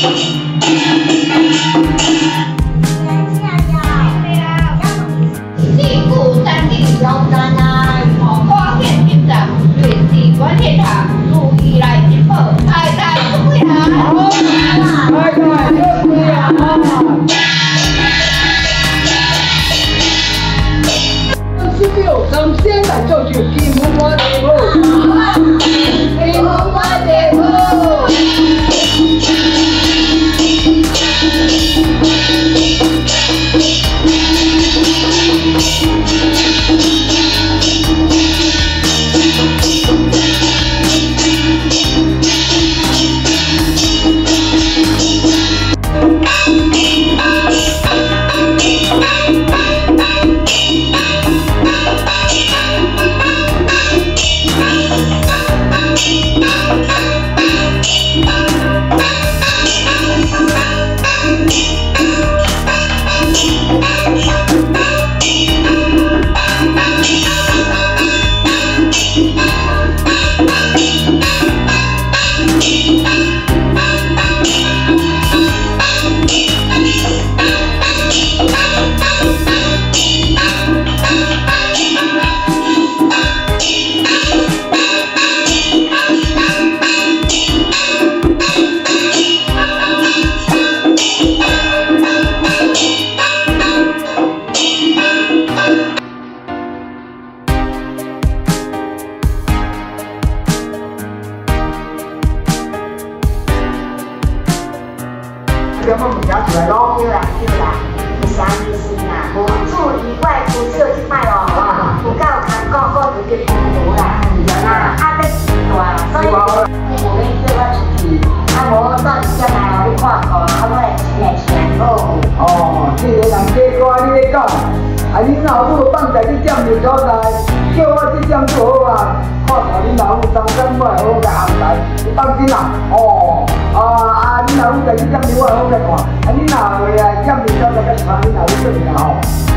叫我们家出来咯。对啦对啦，有啥意思啦？无住以外，不只有一摆哦，有够看讲讲就叫无啦，啊，要大，所以你无免叫我出去，啊无到时间来你看看，啊我来请哦。 哦，这个人家歌你咧讲，啊恁老母放在你这样所在，叫我这样做好啊，看看恁老母当真我好个安排，你放心啦，哦。恁老母在这点我好来看，恁若话啊，点面所在较是怕恁老母做面吼。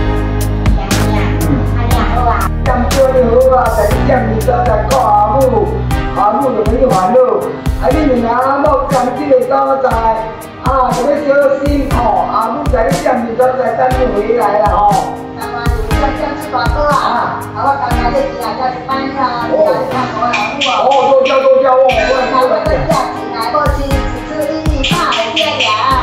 好啊。点做好啊，在这点面所在看阿母，阿母就免烦恼。啊，恁两阿某讲这个所在，啊，就要小心吼。阿母在这点面所在等你回来啦吼。 当然，这是大哥啊，我刚才在进来才搬呀，你来看我老母啊。 哦，多谢多谢哦， 我这个嫁进来，我是怕的爹呀！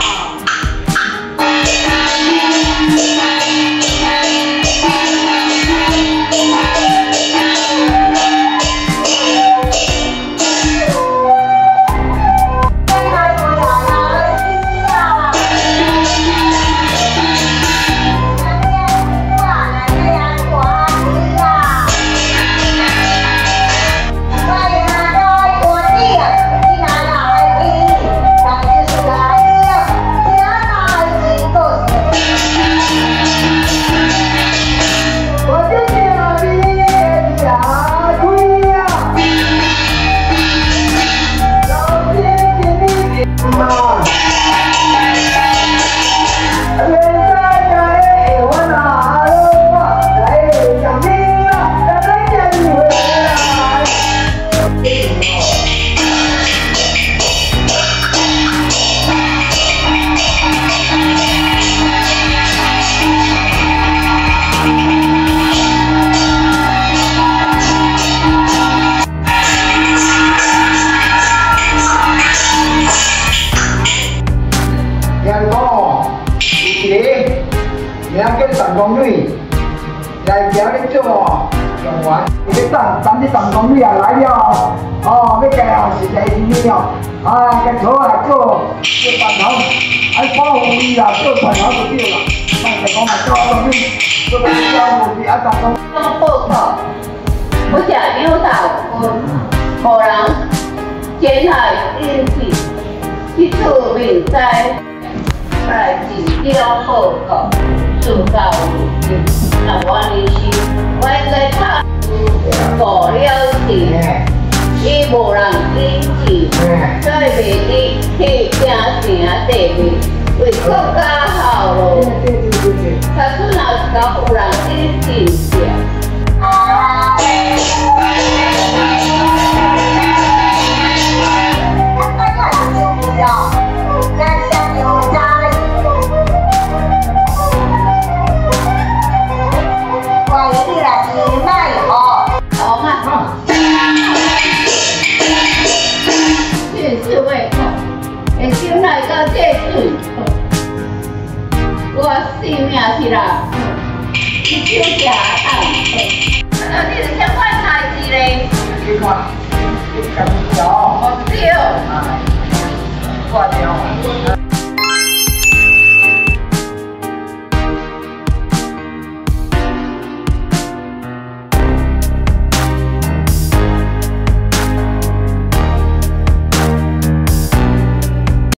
咱这陈公女也来了哦，要介绍是第2年哦，啊，跟错来做饭头，保护伊啦，做饭头就对啦，莫是讲嘛做公女，做到教务是啊，陈公。 报告，我想领导某人检讨引起一处民灾，来尽了报告，做到我的心，我在他。过了时，伊无人支持，所以袂哩去城地面为国家好咯。他阵若是讲有人支持者。 咱性命去啦，你手食啊，你是欠款代志咧？ 你看，你咁条。 哦对。 挂掉。